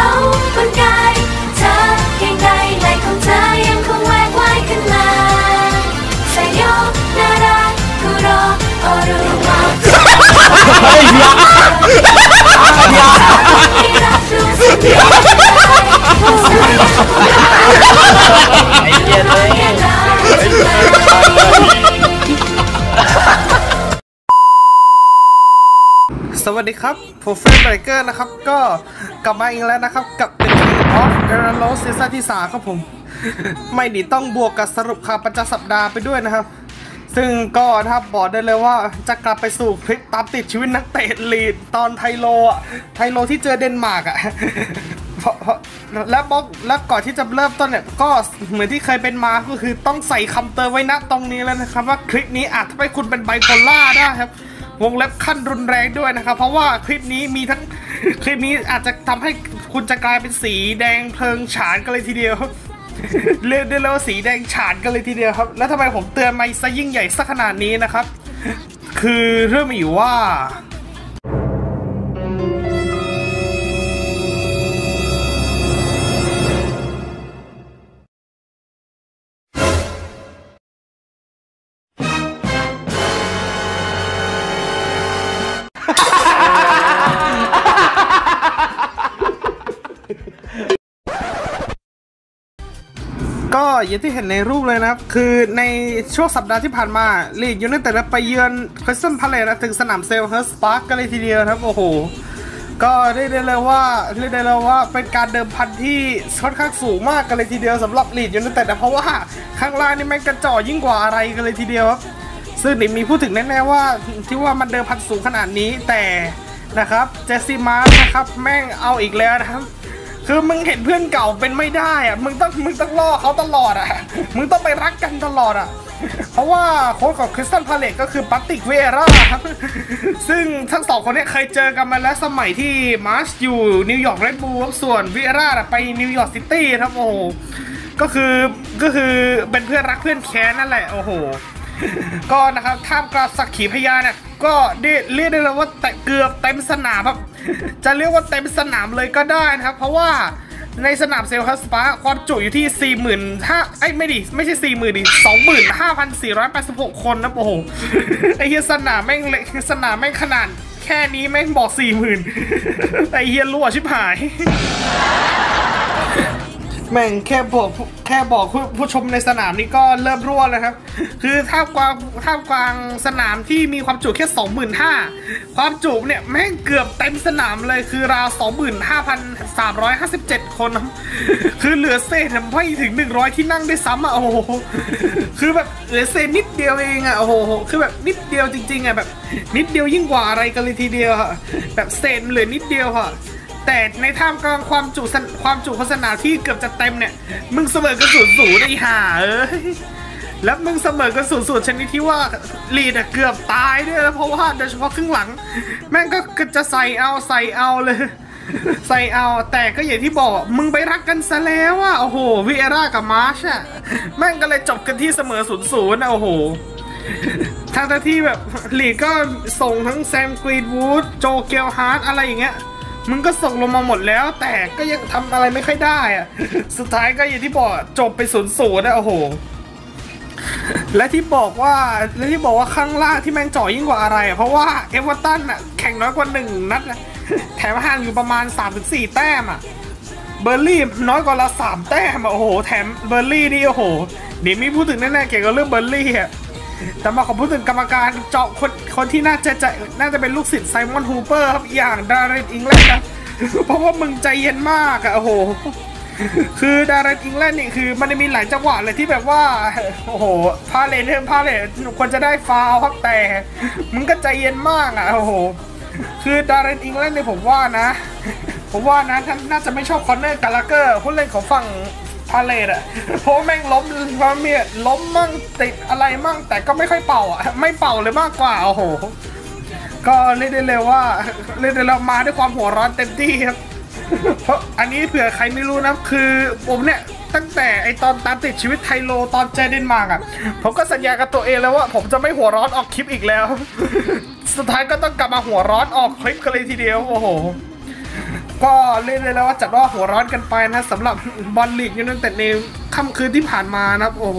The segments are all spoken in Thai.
เขาบนกายเธอเพียงใดไหลของเธอยังคงแหวกว่ายขึ้นมาสยบนารักกุโรโอรุมาสวัสดีครับผมเฟรนไบเกอร์นะครับก็กลับมาอีกแล้วนะครับกับ The King of Eros ซีซั่นที่3ครับผมไม่หนีต้องบวกกับสรุปข่าวประจำสัปดาห์ไปด้วยนะครับซึ่งก็นะครับบอกได้เลยว่าจะกลับไปสู่คลิปตามติดชีวิตนักเตะลีดตอนไทโลที่เจอเดนมาร์กอ่ะแล้วก่อนที่จะเริ่มต้นเนี่ยก็เหมือนที่เคยเป็นมาก็คือต้องใส่คำเตือนไว้ณตรงนี้แล้วนะครับว่าคลิปนี้อาจทำให้คุณเป็นไบโพล่าได้ครับวงเล็บขั้นรุนแรงด้วยนะครับเพราะว่าคลิปนี้อาจจะทำให้คุณจะกลายเป็นสีแดงเพลิงฉานกันเลยทีเดียวเรียกได้เลยว่าสีแดงฉานกันเลยทีเดียวครับแล้วทำไมผมเตือนมาซะยิ่งใหญ่สักขนาดนี้นะครับคือเรื่องมีอยู่ว่าก็อย่างที่เห็นในรูปเลยนะครับคือในช่วงสัปดาห์ที่ผ่านมาลีดยูไนเต็ดไปเยือนคริสตัลพาเลซถึงสนามเซลเฮิร์สปาร์คกันเลยทีเดียวครับโอ้โหก็เรียกได้เลยว่าเป็นการเดิมพันที่ค่อนข้างสูงมากกันเลยทีเดียวสำหรับลีดยูไนเต็ดเพราะว่าข้างล่างนี่แม่งกระจอกยิ่งกว่าอะไรกันเลยทีเดียวครับซึ่งนี่มีพูดถึงแน่ๆว่าที่ว่ามันเดิมพันสูงขนาดนี้แต่นะครับเจสซี่มาร์นะครับแม่งเอาอีกแล้วนะครับคือมึงเห็นเพื่อนเก่าเป็นไม่ได้อะมึงต้องล่อเขาตลอดอะมึงต้องไปรักกันตลอดอะเพราะว่าโค้ชของคริสตัลพาเลซก็คือปาติกเวร่าครับซึ่งทั้งสองคนนี้เคยเจอกันมาแล้วสมัยที่มาร์ชอยู่นิวยอร์กเรดบูลส่วนเวร่าไปนิวยอร์กซิตี้ครับโอ้โหก็คือเป็นเพื่อนรักเพื่อนแค้นนั่นแหละโอ้โหก็นะครับท่ามกลางสักขีพยานเนี่ยก็เรียกได้เลยว่าเกือบเต็มสนามครับจะเรียกว่าเต็มสนามเลยก็ได้นะครับเพราะว่าในสนามเซลฮัสปาความจุอยู่ที่ไม่ใช่40,000ดิ25,486 คนนะโอ้โหไอ้เหี้ยสนามแม่งเล็กสนามแม่งขนาดแค่นี้แม่งบอก40,000ไอ้เหี้ยรั่วชิบหายแม่งแค่บอกผู้ชมในสนามนี้ก็เริ่มรั่วแล้วครับคือท่ามกลางสนามที่มีความจุแค่ 25,000 ความจุเนี่ยแม่งเกือบเต็มสนามเลยคือราว 25,357 คนคือเหลือเศษไม่ถึง100ที่นั่งได้ซ้ำอ่ะโอ้โหคือแบบเหลือเศษนิดเดียวเองอ่ะโอ้โหคือแบบนิดเดียวจริงๆอ่ะแบบนิดเดียวยิ่งกว่าอะไรกันเลยทีเดียวแบบเศษเหลือนิดเดียวค่ะแต่ในท่ามกลางความจุโฆษณาที่เกือบจะเต็มเนี่ยมึงเสมอกัน0-0ไอ้ห่าแล้วมึงเสมอกัน0-0ชนิดที่ว่าลีดเกือบตายด้วยแล้วเพราะว่าโดยเฉพาะครึ่งหลังแม่งก็จะใส่เอาเลยใส่เอาแต่ก็อย่างที่บอกมึงไปรักกันซะแล้วอ่ะโอ้โหวิเอร่ากับมาร์ชอ่ะแม่งก็เลยจบกันที่เสมอ0-0นะโอ้โหทางที่แบบลีดก็ส่งทั้งแซมกรีนวูดโจเกลฮาร์ดอะไรอย่างเงี้ยมึงก็ส่งลงมาหมดแล้วแต่ก็ยังทำอะไรไม่ค่อยได้อะสุดท้ายก็อย่างที่บอกจบไป0-0นะโอ้โหและที่บอกว่าข้างล่างที่แม่งจ่อยิ่งกว่าอะไรเพราะว่าเอเวอร์ตันอ่ะแข่งน้อยกว่า1นัดนะแถมห่างอยู่ประมาณ 3-4 แต้มอ่ะเบอร์ลี่น้อยกว่าเรา3 แต้มโอ้โหแถมเบอร์ลี่นี่โอ้โหเดี๋ยวมีพูดถึงแน่ๆเกี่ยวกับเรื่องเบอร์ลี่อ่ะแต่มาขอพูดถึงกรรมการเจาะคนที่น่าจะเป็นลูกศิษย์ไซมอนฮูเปอร์ครับอย่างดารินอิงแลนด์นะเพราะว่ามึงใจเย็นมากอะโอ้โหคือดารินอิงแลนด์นี่คือมันมีหลายจังหวะเลยที่แบบว่าโอ้โหพาเลทควรจะได้ฟาวล์ครับแต่มึงก็ใจเย็นมากอะโอ้โหคือดารินอิงแลนด์เนี่ยผมว่านะท่านน่าจะไม่ชอบคอนเนอร์กาลาเกอร์ผู้เล่นของฝั่งพาเลทอะเพราะแม่งล้มมั่งติดอะไรมั่งแต่ก็ไม่ค่อยเป่าอะไม่เป่าเลยมากกว่าโอ้โหก็เรียกได้เลยว่ามาด้วยความหัวร้อนเต็มที่ครับเพราะอันนี้เผื่อใครไม่รู้นะคือผมเนี่ยตั้งแต่ตอนตามติดชีวิตไทโลตอนเจเดนมาร์กอะผมก็สัญญากับตัวเองแล้วว่าผมจะไม่หัวร้อนออกคลิปอีกแล้วสุดท้ายก็ต้องกลับมาหัวร้อนออกคลิปกันเลยทีเดียวโอ้โหก็เล่นเลยแล้วว่าจัดว่าหัวร้อนกันไปนะสำหรับบอลลีกยูไนเต็ดในค่ำคืนที่ผ่านมานะครับโอ้โห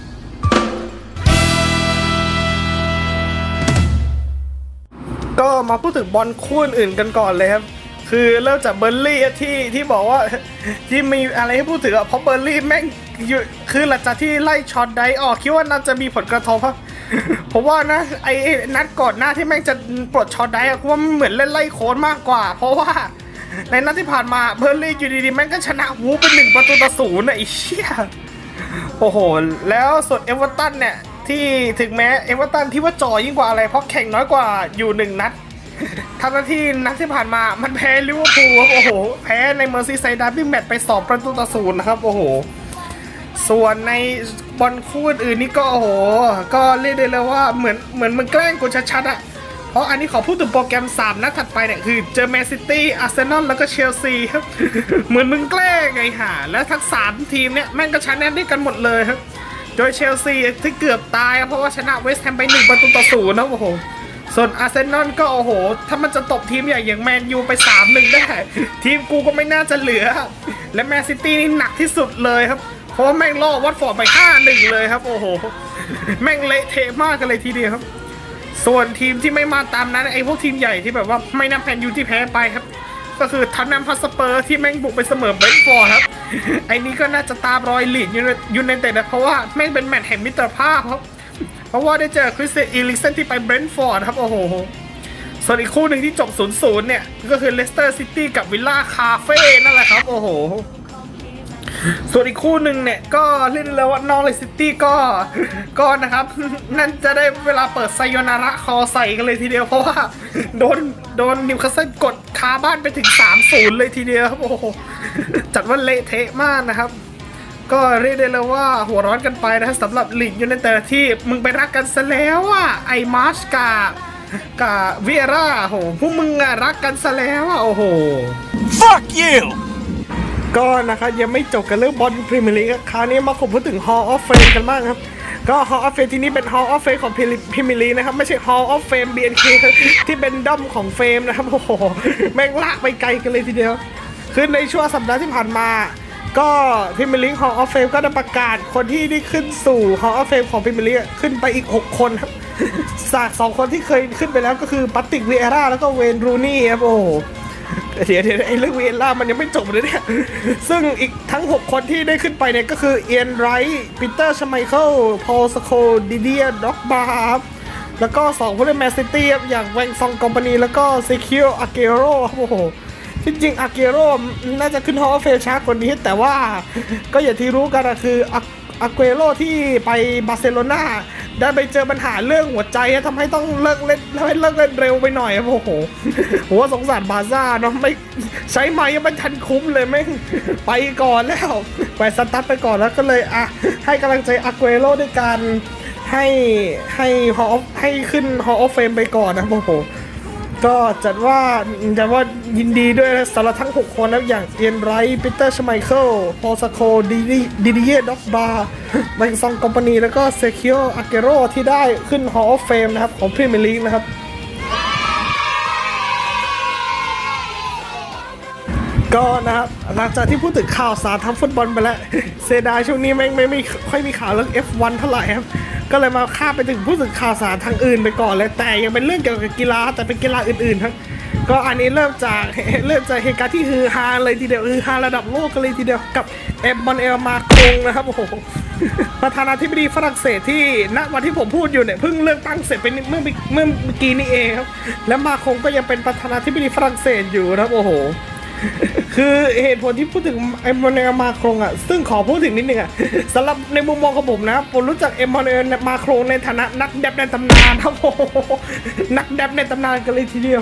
ก็มาพูดถึงบอลคู่อื่นกันก่อนเลยครับคือเริ่มจากเบอร์ลี่ที่บอกว่าที่มีอะไรให้พูดถึงเพราะเบอร์ลี่แม่งคือหลังจากที่ไล่ช็อตได้ออกคิดว่าน่าจะมีผลกระทบครับผมว่านะไอ้นัดก่อนหน้าที่แม่งจะปลดช็อตได้ว่ามันเหมือนเล่นไล่โค้ดมากกว่าเพราะว่าในนัดที่ผ่านมาเบอร์ลี่อยู่ดีๆแม่งก็ชนะวูเป็น1-0นะไอ้เชี่ยโอ้โหแล้วส่วนเอเวอร์ตันเนี่ยที่ถึงแม้เอเวอร์ตันที่ว่าจ่อยิ่งกว่าอะไรเพราะแข่งน้อยกว่าอยู่1 นัดทำหน้าที่นัดที่ผ่านมามันแพ้ลิเวอร์พูลครับโอ้โหแพ้ในเมอร์ซีไซด์ดาร์บี้แมตช์ไป2-0นะครับโอ้โหส่วนในบอลคู่อื่นนี่ก็โอ้โหก็เรียกได้เลยว่าเหมือนมึงแกล้งกูชัดๆอ่ะเพราะอันนี้ขอพูดถึงโปรแกรม3นัดถัดไปเนี่ยคือเจอแมนซิตี้อาร์เซนอลแล้วก็เชลซีครับเหมือนมึงแกล้งไงห่าแล้วทั้ง3ทีมเนี่ยแม่งก็ชนะได้กันหมดเลยครับโดยเชลซีที่เกือบตายเพราะว่าชนะเวสต์แฮมไป1-0นะโอ้โหส่วนอาร์เซนอลก็โอ้โหถ้ามันจะตบทีมใหญ่อย่างแมนยูไป3-1ได้ทีมกูก็ไม่น่าจะเหลือและแมนซิตี้นี่หนักที่สุดเลยครับเพราะแม่งล่อวัตฟอร์ดไป5-1เลยครับโอ้โหแม่งเละเทะมากกันเลยทีเดียวครับส่วนทีมที่ไม่มาตามนั้นไอ้พวกทีมใหญ่ที่แบบว่าไม่นับแมนยูที่แพ้ไปครับก็คือท็อตแนมฮอตสเปอร์ที่แม่งบุกไปเสมอเบรนท์ฟอร์ดครับไอ้นี้ก็น่าจะตามรอยลีดยูไนเต็ดนะเพราะว่าแม่งเป็นแมตช์แห่งมิตรภาพครับเพราะว่าได้เจอคริสเตียนอีลิกเซนที่ไปเบรนท์ฟอร์ดครับโอ้โหส่วนอีกคู่หนึ่งที่จบ 0-0 เนี่ยก็คือเลสเตอร์ซิตี้กับวิลล่าคาเฟ่นั่นแหละครับโอ้โหส่วนอีกคู่หนึ่งเนี่ยก็เล่นแล้วว่านอริซิตี้ก็นะครับนั่นจะได้เวลาเปิดไซโยนาระคอใส่กันเลยทีเดียวเพราะว่าโดนนิวคาสเซิลกดคาบ้านไปถึง 3-0 เลยทีเดียวครับโอ้โหจัดว่าเละเทะมากนะครับก็เรียกได้เลยว่าหัวร้อนกันไปนะสำหรับลีกยูไนเต็ดที่มึงไปรักกันซะแล้วอ่ะไอ้มาร์ชกับเวียร่าโหพวกมึงอะรักกันซะแล้วอ่ะโอ้โห Fuck you ก็นะครับยังไม่จบกันเรื่องบอลพรีเมียร์ลีกคราวนี้มาพูดถึง Hall of Fame กันบ้างครับก็ Hall of Fame ที่นี้เป็น Hall of Fame ของพรีเมียร์ลีกนะครับไม่ใช่ Hall of Fame BNK ที่เป็นด้อมของเฟมนะครับโอ้โหแม่งลากไปไกลกันเลยทีเดียวคือในช่วงสัปดาห์ที่ผ่านมาก็พรีเมียร์ลีก Hall of Fame ก็ได้ประกาศคนที่ได้ขึ้นสู่ Hall of Fame ของพรีเมียร์ลีกขึ้นไปอีก6 คนครับจาก2 คนที่เคยขึ้นไปแล้วก็คือปาตริก วีเอร่าแล้วก็เวนรูนี่ครับโอ้เดี๋ยวไอ้เรื่องเวล่ามันยังไม่จบเลยเนี่ยซึ่งอีกทั้ง6 คนที่ได้ขึ้นไปเนี่ยก็คือเอียนไรท์ปีเตอร์ชไมเคิลพอลสโคดิเดียด็อกบาร์แล้วก็2 ผู้เล่นแมนซิตี้อย่างแวงซองคอมพานีแล้วก็เซคิโออาเกโรโอ้โหจริงๆอาเกโรน่าจะขึ้นฮอลล์เฟช้ากว่านี้แต่ว่าก็อย่างที่รู้กันนะคืออาเกโรที่ไปบาร์เซโลนาได้ไปเจอปัญหาเรื่องหัวใจทำให้ต้องเลิกเล่นเร็วไปหน่อยครับโอ้โหหัวสงสารบาซ่าเนาะไม่ใช้ไม้ยังไม่ทันคุ้มเลยไม่ไปก่อนแล้วไปสตาร์ทไปก่อนแล้วก็เลยให้กำลังใจอาเกโรด้วยการให้ขึ้น Hall of Fame ไปก่อนนะโอ้โหก็จัดว่ายินดีด้วยสำหรับทั้ง6 คนแล้วอย่างเอียนไรท์ปีเตอร์ชไมเคิลพอลสโคดิเดียด็อกบาร์แบงซองคอมพานีแล้วก็เซคิโออาเกโรที่ได้ขึ้น Hall of Fame นะครับของพรีเมียร์ลีกนะครับก็นะครับหลังจากที่พูดถึงข่าวสารทางฟุตบอลไปแล้วเสียดายช่วงนี้ไม่ค่อยมีข่าวเรื่อง F1 เท่าไหร่ครับก็เลยมาข้ามไปถึงพูดถึงข่าวสารทางอื่นไปก่อนเลยแต่ยังเป็นเรื่องเกี่ยวกับกีฬาแต่เป็นกีฬาอื่นๆครับก็อันนี้เริ่มจากเหตุการณ์ที่ฮือฮาเลยทีเดียวฮือฮาระดับโลกกันเลยทีเดียวกับเอ็มมานูเอลมาครงนะครับโอ้โหประธานาธิบดีฝรั่งเศสที่ณวันที่ผมพูดอยู่เนี่ยเพิ่งเลือกตั้งเสร็จไปเมื่อกี้นี้เองครับและมาครงก็ยังเป็นประธานาธิบดีฝรั่งเศสอยู่นะครับโอ้โหคือเหตุผลที่พูดถึงเอ็มมานูเอลมาครงซึ่งขอพูดถึงนิดนึงสำหรับในมุมมองของผมนะผมรู้จักเอ็มมานูเอลมาครงในฐานะนักแดบในตำนานครับโอ้โหนักแดบในตำนานกันเลยทีเดียว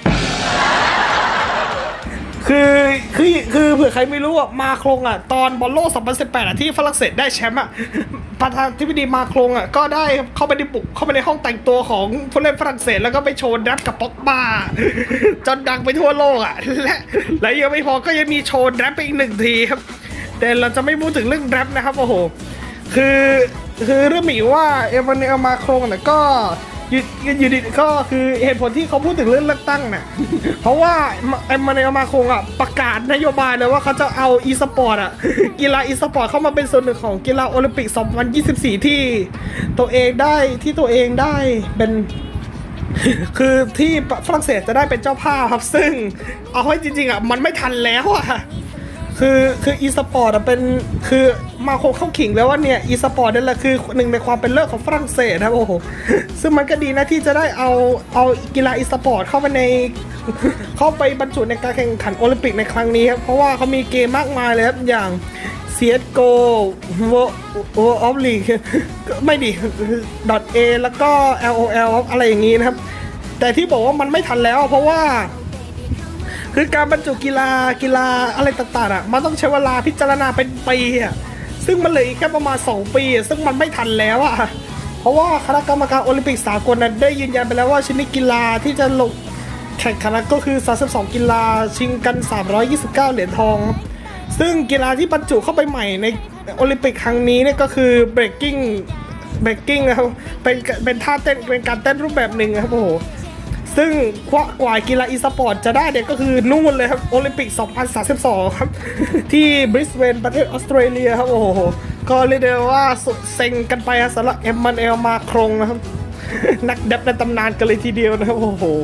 คือเผื่อใครไม่รู้มาครงตอนบอลโลก 2018ที่ฝรั่งเศสได้แชมป์ประธานาธิบดีมาครงก็ได้เข้าไปในห้องแต่งตัวของผู้เล่นฝรั่งเศสแล้วก็ไปโชว์แรปกับป็อกบาจนดังไปทั่วโลกและยังไม่พอก็ยังมีโชว์แรปไปอีก1 ทีครับแต่เราจะไม่พูดถึงเรื่องแรปนะครับโอ้โหคือเรื่องมีว่าเอวานเอลมาครงก็อยู่ดีก็คือเหตุผลที่เขาพูดถึงเรื่องเลือกตั้งน่ะเพราะว่ามาในมาคงอ่ะประกาศนโยบายเลยว่าเขาจะเอาอีสปอร์ตอ่ะกีฬาอีสปอร์ตเข้ามาเป็นส่วนหนึ่งของกีฬาโอลิมปิก 2024 ที่ตัวเองได้เป็นคือที่ฝรั่งเศสจะได้เป็นเจ้าภาพครับซึ่งเอาให้จริงๆอ่ะมันไม่ทันแล้วอ่ะคืออีสปอร์ตเป็นคือมาโคเข้าขิงแล้วว่าเนี่ยอีสปอร์ตนั่นแหละคือหนึ่งในความเป็นเลิศของฝรั่งเศสครับโอ้โหซึ่งมันก็ดีนะที่จะได้เอากีฬาอีสปอร์ตเข้าไปบรรจุในการแข่งขันโอลิมปิกในครั้งนี้ครับเพราะว่าเขามีเกมมากมายเลยครับอย่าง CSGO World of League ไม่ดิ .A แล้วก็ LOL อะไรอย่างนี้นะครับแต่ที่บอกว่ามันไม่ทันแล้วเพราะว่าคือการบรรจุกีฬาอะไรต่างๆอ่ะมันต้องใช้เวลาพิจารณาเป็นปีอ่ะซึ่งมันเหลืออีกแค่ประมาณ2 ปีซึ่งมันไม่ทันแล้วอ่ะเพราะว่าคณะกรรมการโอลิมปิกสากลนั้นได้ยืนยันไปแล้วว่าชนิดกีฬาที่จะลงแข่งขันก็คือ32กีฬาชิงกัน329เหรียญทองซึ่งกีฬาที่บรรจุเข้าไปใหม่ในโอลิมปิกครั้งนี้เนี่ยก็คือ breaking นะครับเป็นท่าเต้นเป็นการเต้นรูปแบบหนึ่งครับโอ้โหซึ่งกว่ากีฬาอีสปอร์ตจะได้เนี่ยก็คือนู่นเลยครับโอลิมปิก 2032 ครับที่บริสเบนประเทศออสเตรเลียครับโอ้โหก็เรียกได้ว่าสุดเซ็งกันไปสำหรับเอ็มมานูเอลมาครงนะครับนักแดบในตำนานกันเลยทีเดียวนะครับโอ้โห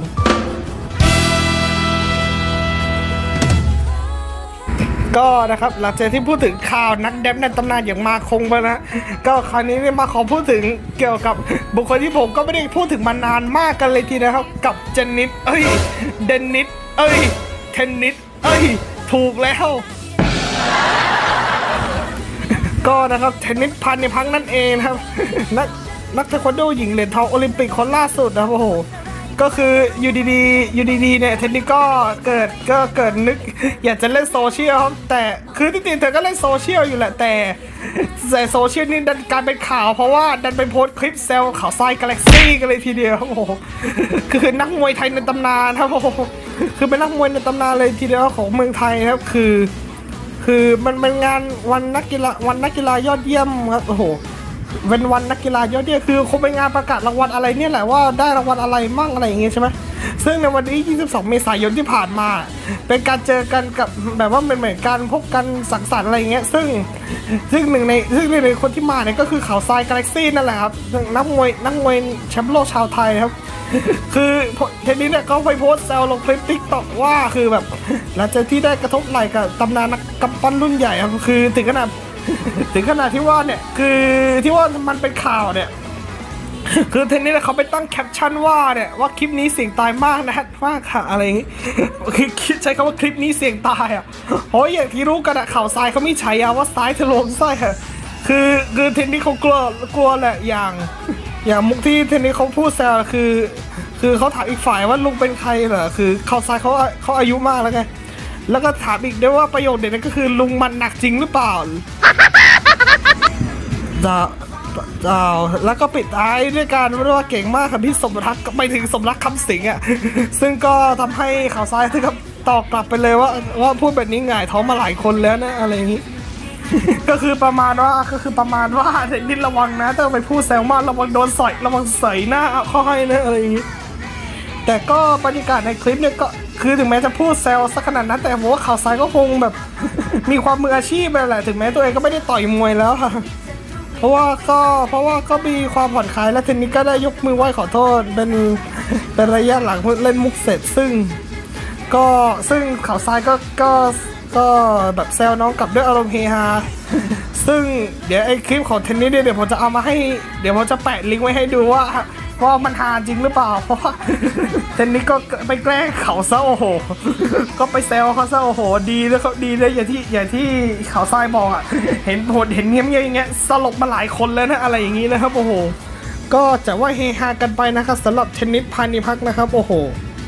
ก็นะครับหลังจากที่พูดถึงข่าวนักแดบในตำนานอย่างมาคงไปนะก็คราวนี้มาขอพูดถึงเกี่ยวกับบุคคลที่ผมก็ไม่ได้พูดถึงมานานมากกันเลยทีนะครับกับเดนนิสเทนนิสถูกแล้วก็นะครับเทนนิสพันในพักนั่นเองครับนักเทควันโดหญิงเหรียญทองโอลิมปิกคนล่าสุดนะโอ้โหก็คืออยู่ดีเนี่ยเทนนิสก็เกิดนึกอยากจะเล่นโซเชียลครับแต่คือที่จริงเธอก็เล่นโซเชียลอยู่แหละแต่โซเชียลนี่ดันกลายเป็นข่าวเพราะว่าดันไปโพสต์คลิปเซลข่าวทรายกาแล็กซี่กันเลยทีเดียวโอ้โหคือนักมวยไทยในตำนานครับโอ้โหคือเป็นนักมวยในตำนานเลยทีเดียวของเมืองไทยครับคือมันเป็นงานวันนักกีฬายอดเยี่ยมครับโอ้โหเป็นวันนักกีฬายอดเยี่ยมคือคงเป็นงานประกาศรางวัลอะไรเนี่ยแหละว่าได้รางวัลอะไรมั่งอะไรอย่างเงี้ยใช่ไหมซึ่งในวันที่22 เมษายนที่ผ่านมาเป็นการเจอกันกับแบบว่าเหมือนการพบกันสังสรรค์อะไรเงี้ยซึ่งหนึ่งในคนที่มาเนี่ยก็คือข่าวทรายกาแล็กซี่นั่นแหละครับนักมวยแชมป์โลกชาวไทยครับคือเทนนิสเนี่ยก็ไปโพสต์แซวลงคลิปติ๊กต็อกว่าคือแบบหลังจากที่ได้กระทบไหล่กับตำนานนักกำปั้นรุ่นใหญ่ครับคือถึงขนาดที่ว่าเนี่ยคือที่ว่ามันเป็นข่าวเนี่ยคือเทนนิสเขาไปตั้งแคปชั่นว่าเนี่ยว่าคลิปนี้เสี่ยงตายมากนะฮะมากค่ะอะไรอย่างงี้คือใช้คำว่าคลิปนี้เสี่ยงตายอ่ะเพราะอย่างที่รู้กันอะข่าวทรายเขามีฉายาว่าซ้ายทะลวงไส้อะคือเทนนิสเขากลัวแหละอย่างมุกที่เทนนิสเขาพูดแซวคือเขาถามอีกฝ่ายว่าลุงเป็นใครเหรอคือข่าวทรายเขาอายุมากแล้วไงแล้วก็ถามอีกด้วยว่าประโยคเด็ดนั่นก็คือลุงมันหนักจริงหรือเปล่าแล้วก็ปิดท้ายด้วยการว่าเก่งมากครับพี่สมรักไปถึงสมรักคำสิงอ่ะซึ่งก็ทำให้ข่าวซ้ายที่กับตอบกลับไปเลยว่าพูดแบบนี้หงายท้องมาหลายคนแล้วนะอะไรอย่างนี้ ก็คือประมาณว่าเทนนิสระวังนะถ้าไปพูดแซวมากระวังโดนสอยระวังใส่หน้าเข้าให้นะอะไรอย่างนี้แต่ก็บรรยากาศในคลิปเนี่ยก็คือถึงแม้จะพูดแซวสักขนาดนั้นแต่ผมว่าข่าวซ้ายก็คงแบบ มีความมืออาชีพไปแหละถึงแม้ตัวเองก็ไม่ได้ต่อยมวยแล้วค่ะเพราะว่าก็มีความผ่อนคลายและเทนนิสก็ได้ยกมือไหว้ขอโทษเป็นระยะหลังเล่นมุกเสร็จซึ่งข่าวซ้ายก็แบบแซวน้องกลับด้วยอารมณ์เฮฮาซึ่งเดี๋ยวไอ้คลิปของเทนนิสเดี๋ยวผมจะเอามาให้เดี๋ยวผมจะแปะลิงก์ไว้ให้ดูว่ามันฮาจริงหรือเปล่าเพราะว่าเทนนิสก็ไปแกล้งเขาซะโอ้โหก็ไปแซวเขาซะโอ้โหดีแล้วเขาดีเลยอย่างที่เขาทรายบอกอ่ะเห็นเงี้ยอย่างเงี้ยสลบมาหลายคนแล้วนะอะไรอย่างงี้นะครับโอ้โหก็จะว่าเฮฮากันไปนะครับสำหรับเทนนิสพานิพักนะครับโอ้โห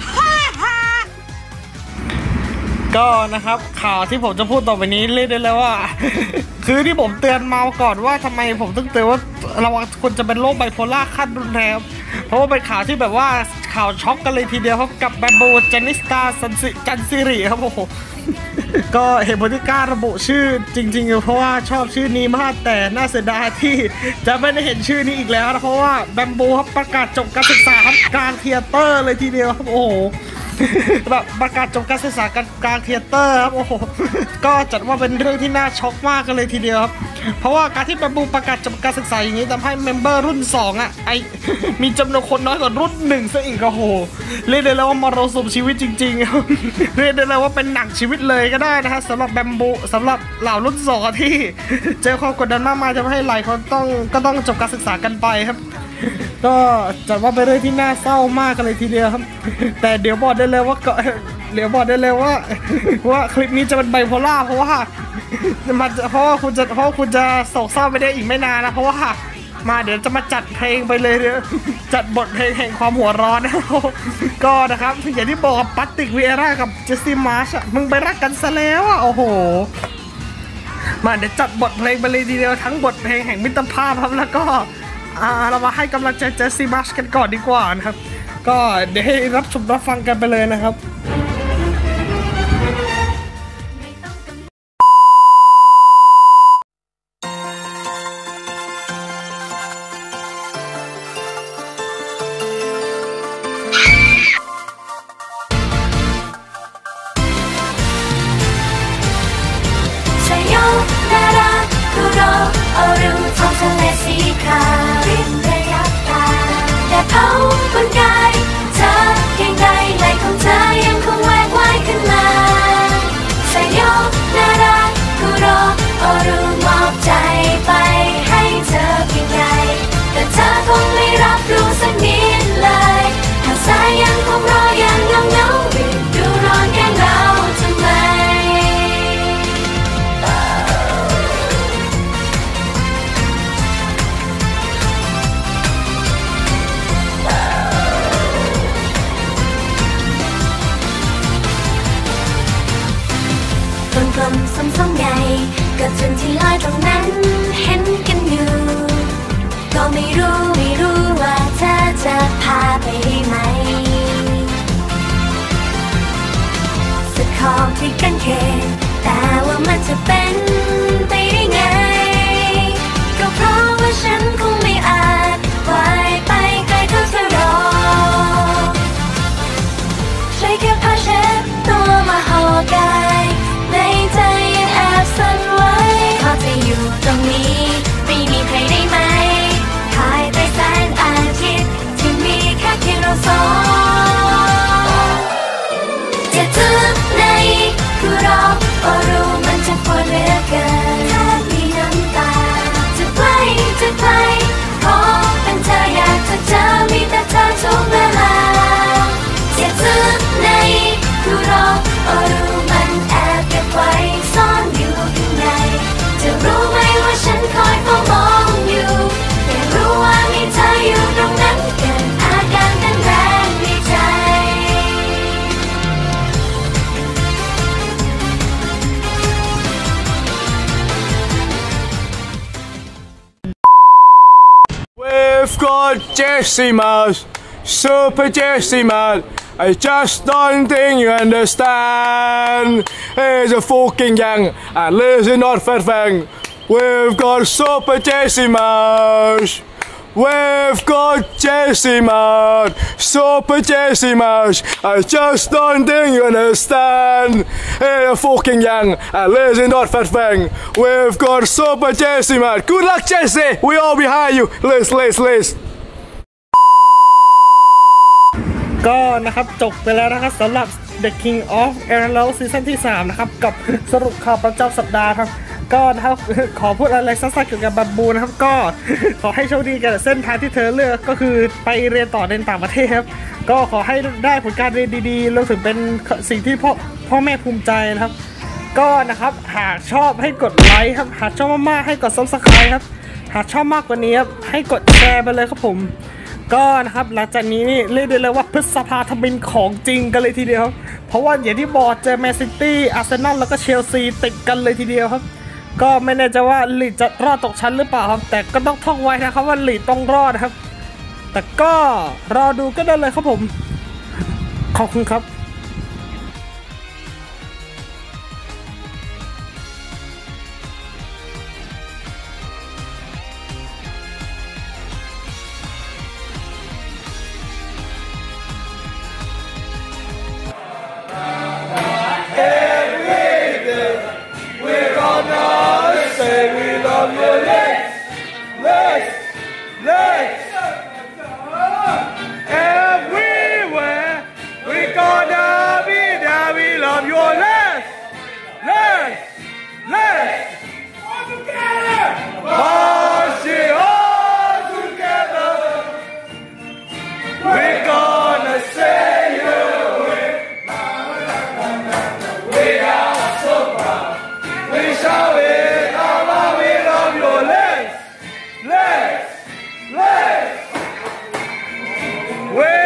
ก็นะครับข่าวที่ผมจะพูดต่อไปนี้เรียกได้เลยว่าคือที่ผมเตือนมาก่อนว่าทำไมผมต้องเตือนว่าระวังคนจะเป็นโรคไบโพล่าขั้นรุนแรงเพราะว่าเป็นข่าวที่แบบว่าข่าวช็อกกันเลยทีเดียวครับกับแบมบูจานิสตาจันซิริครับโอ้โหก็เหตุผลที่กล้าระบุชื่อจริงๆเพราะว่าชอบชื่อนี้มากแต่น่าเสียดายที่จะไม่ได้เห็นชื่อนี้อีกแล้วนะเพราะว่าแบมบูครับประกาศจบการศึกษาครับกลางเธียเตอร์เลยทีเดียวครับโอ้โหแบบประกาศจบการศึกษากันกลางเธียเตอร์ครับโอ้โหก็จัดว่าเป็นเรื่องที่น่าช็อกมากกันเลยทีเดียวครับเพราะว่าการที่แบมบูประกาศจบการศึกษาอย่างนี้ทำให้เมมเบอร์รุ่น2อ่ะมีจำนวนคนน้อยกว่ารุ่น1ซะอีกโอ้โหเรียกได้แล้วว่ามรสุมชีวิตจริงๆเรียกได้เลยว่าเป็นหนังชีวิตเลยก็ได้นะฮะสำหรับแบมบูสำหรับเหล่ารุ่น2ที่เจอความกดดันมากมายจะให้หลายคนต้องจบการศึกษากันไปครับก็จัดว่าเป็นเรื่องที่น่าเศร้ามากกันเลยทีเดียวครับแต่เดี๋ยวบอกได้เลยว่าว่าคลิปนี้จะเป็นไบโพล่าเพราะว่าคุณจะโศกเศร้าไปได้อีกไม่นานนะเพราะว่ามาเดี๋ยวจะมาจัดเพลงไปเลยจัดบทเพลงแห่งความหัวร้อนนะก็นะครับอย่างที่บอกกับปัตติกวีเอร่ากับเจสซี่มาร์ชมึงไปรักกันซะแล้วอ่ะโอ้โหมาเดี๋ยวจัดบทเพลงไปเลยทีเดียวทั้งบทเพลงแห่งมิตรภาพครับแล้วก็เรามาให้กำลังใจเจสซี่มาร์ชกันก่อนดีกว่านะครับก็เดี๋ยวให้รับชมรับฟังกันไปเลยนะครับสีขาวริมระยับตาแต่เผาบนกายเธอเพียงใดไหลของเธอยังคงแหวกว่ายขึ้นมาสยบนารักคุโรโอรุมอบใจไปให้เธอเพียงใดแต่เธอคงไม่รับรู้สักนิดเลยหากสายยังคงรออย่างเงาฤดูร้อนแค่เราทำไมกลมส้มๆใหญ่ก็จนที่ลอยตรงนั้นเห็นกันอยู่ก็ไม่รู้ว่าเธอจะพาไปไหมสักขอบที่กันเขตแต่ว่ามันจะเป็นไปได้ไงก็เพราะว่าฉันคงไม่อาจปล่อยไปไกลเท่าเธอรอช่วยแค่พาเช็ดตัวมาห่อกายในใจยังแอบสั่นไหวพอจะอยู่ตรงนี้ไม่มีใครได้ไหมคอยไปแสงอาทิตย์ที่มีแค่เพียงเราสองจะเจอในคือเรารู้มันจะปวดเหลือเกินแค่มีน้ำตาจะใกล้ขอเป็นเธออยากจะเจอมีแต่เธอทุกเวลาจะเจอในคือเรารู้มันแอบเก็บไว้ซ่อนอยู่ข้างในจะรู้ไหมว่าฉันคอยเฝ้ามองอยู่แค่รู้ว่ามีเธออยู่ตรงนั้นเกิดอาการเต้นแรงในใจ We've got Jessie Mars, Super Jessie Man. I just don't think you understand. He's a fucking young and lives in North Fairbank. We've got Super Jessie Mars. We've got Jessie Mars, Super Jessie Mars. I just don't think you understand. Hey, a fucking young and lives in North Fairbank. We've got Super Jessie Mars. Good luck, Jessie. We all behind you. Liz. ก็นะครับจบไปแล้วนะครับสำหรับ The King of Aerial ซีซั่นที่3นะครับกับสรุปข่าวประจำสัปดาห์ครับก็นะครับขอพูดอะไรสั้นๆเกี่ยวกับบัมบูนะครับก็ขอให้โชคดีกับเส้นทางที่เธอเลือกก็คือไปเรียนต่อในต่างประเทศครับก็ขอให้ได้ผลการเรียนดีๆรวมถึงเป็นสิ่งที่พ่อแม่ภูมิใจนะครับก็นะครับหากชอบให้กดไลค์ครับหากชอบมากๆให้กด Subscribe ครับหากชอบมากกว่านี้ครับให้กดแชร์ไปเลยครับผมก็นะครับหลังจากนี้นี่เรียกได้เลยว่าพฤษภาธมิฬของจริงกันเลยทีเดียวเพราะว่าอย่างที่บอกเจอแมนซิตี้อาร์เซนอลแล้วก็เชลซีติดกันเลยทีเดียวครับก็ไม่แน่ใจว่าลีดจะรอดตกชั้นหรือเปล่าครับแต่ก็ต้องท่องไว้นะครับว่าลีดต้องรอดครับแต่ก็รอดูก็ได้เลยครับผมขอบคุณครับ We